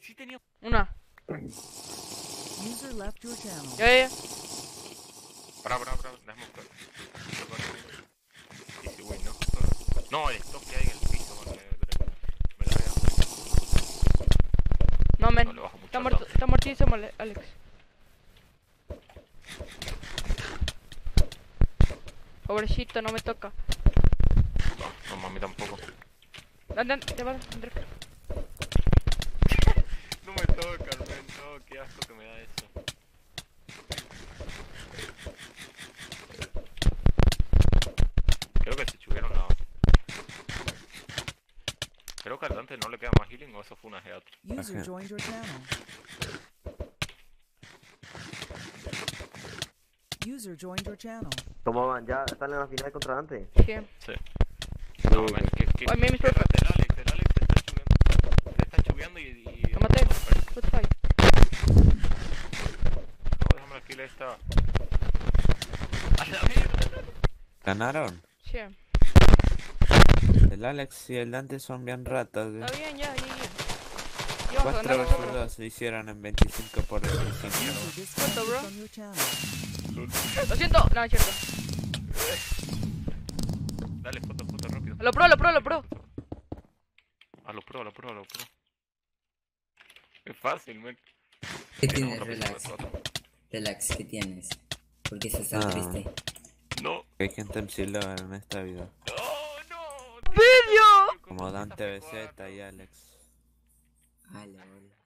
sí tenía... Una. User left your channel. Ya. Pará, déjame buscar. Easy win, ¿no? No, el stock que hay en el piso, man, me la vea. No, men. No le bajo mucho Está al muerto, down. está muertísimo, Alex. Pobrecito, no me toca. No, mami tampoco. Anda, te vas, Andrés. No me toca, men, no, qué asco que me da eso. Creo que se chuvieron la... Creo que al Dante no le queda más healing o eso fue una head. User joined your channel. User joined your channel. ¿Cómo van? ¿Ya están en la final contra Dante? Sí. Sí. No, men, que... Ay, mis el Alex te está chuveando y... Lo maté. Good fight. No, déjame la kill esta. ¡A la mierda! ¿Ganaron? Sí. El Alex y el Dante son bien ratas. Está bien, ya. Íbamos a 4 ganar versus nosotros. 2 se hicieron en 25 por 25. User disconnected bro? from your channel. Lo siento. No, es cierto. Dale, foto rápido. Lo pro. A lo pro. Es fácil, men. ¿Qué Ahí tienes, no, Relax? no, Relax, ¿qué tienes? ¿Por qué estás tan Ah. triste? No, Hay gente en silo en esta vida. no. ¡Vídeo! Como Dante BZ y Alex. Hola, hola.